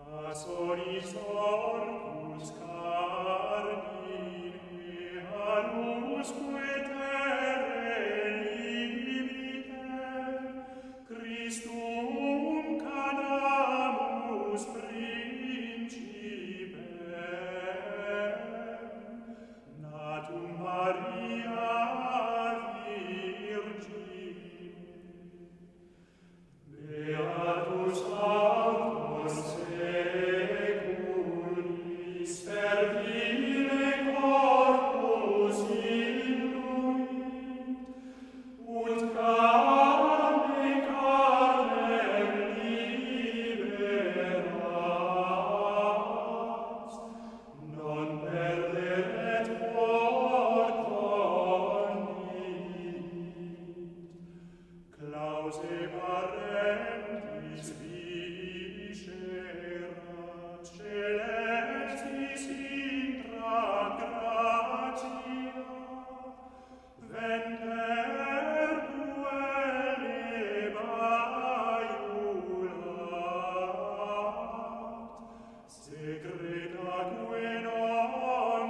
Asoris orcus cardine anusque terre libiter, Christum cadamus principem, natum Maria Virgine. Beatus autos seculis servile corpus illuit, ut carne carnem liberas, non perderet quod condit. Clause parentis viscerat celestis intra gratia, venter duelle baiulat, secretaque non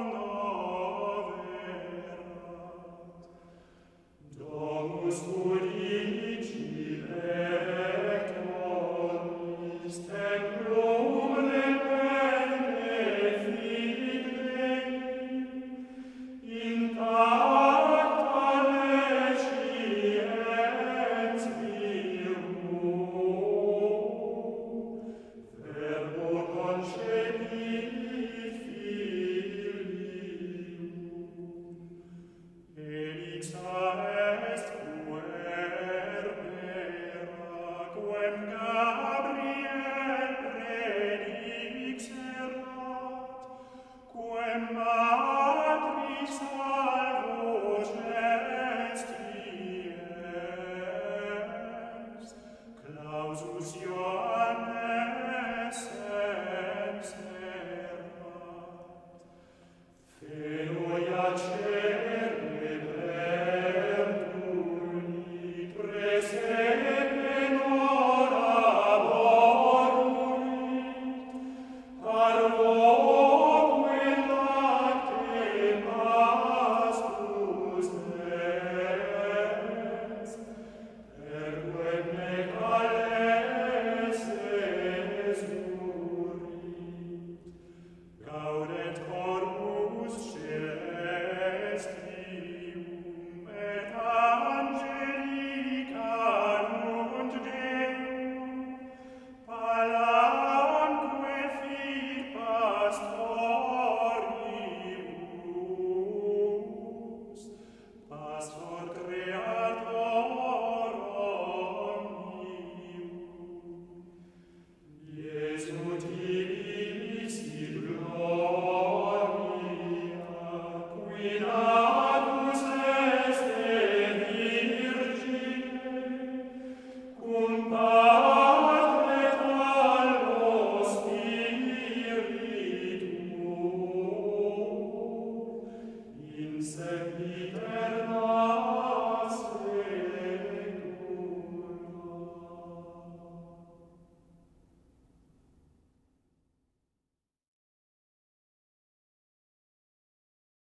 noverat. Domus udici lectoris templum repente fidei, intacta nesciens virgo, verbo concepit filium. Elixa est puerbera, quem Gabriel predixerat, quem matris salvos est, clausus Ioannes enserrat. Fenoia cerebrertulit, presepe noraboruit, parvoque lacte pastus est, perquem necales esurit. Gaudet corpus celestium et angelicanunt Deum, palamque fit pastoribus, pastor creator omnium. Iesu tibi sit gloria, qui natus este Virgine, cum Patre talvo Spiritu, in sempiterna